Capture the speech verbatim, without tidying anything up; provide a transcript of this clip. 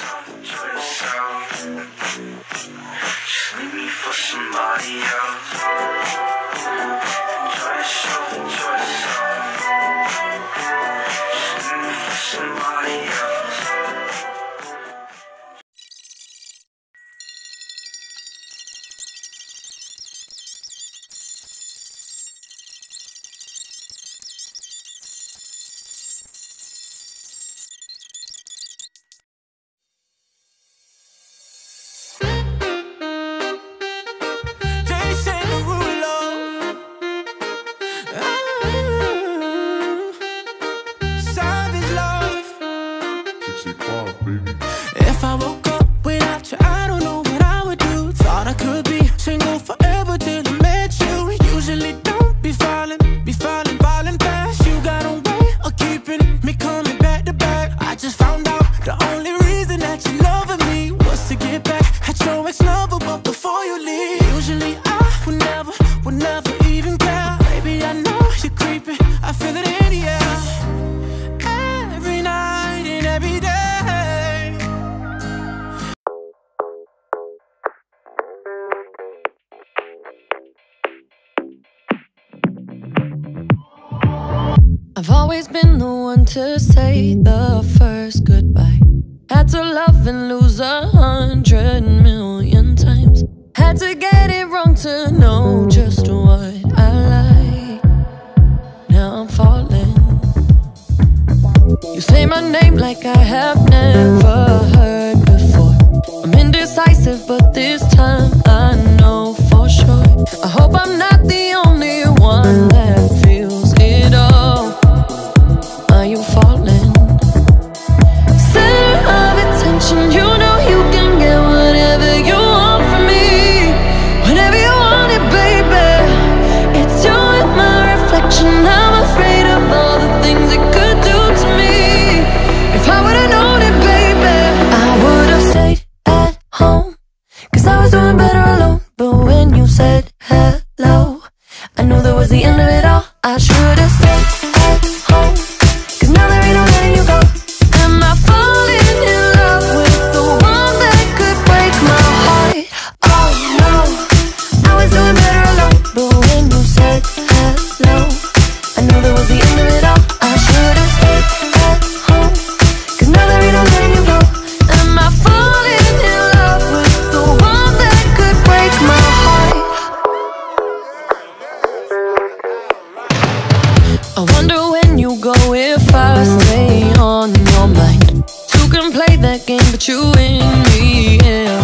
yourself, enjoy yourself. Just leave me for somebody else. Enjoy yourself, enjoy yourself. Just leave me for somebody else. If I woke up without you, I don't know what I would do. Thought I could be single forever till I met you. Usually don't be falling, be falling, falling fast. You got a way of keeping me coming back to back. I just found out the only reason that you loving me was to get back at your ex-lover, but before you leave. Usually I would never, would never even care. Baby, I know you're creeping, I feel it in the air. Every night and every day. I've always been the one to say the first goodbye. Had to love and lose a hundred million times. Had to get it wrong to know just what I like. Now I'm falling. You say my name like I have never heard before. I'm indecisive, but this time I know for sure. I hope I'm not the only one that feels it all. Are you falling? Center of attention, you know you can get whatever you want from me. Whenever you want it, baby. It's you and my reflection. I'm afraid of all the things it could do to me. If I would've known it, baby, I would've stayed at home, cause I was doing better alone. But when you said hello, I knew that was the end of it all. I should've stayed at home, cause now there ain't no letting you go. Am I falling in love with the one that could break my heart? Oh no, I was doing better alone. But when you said hello, I knew that was the end of it all. I should've stayed at home, cause now there ain't no letting you go. Am I falling in love with the one that could break my heart? I wonder when you go if I stay on your mind. Two can play that game, but you and me, yeah.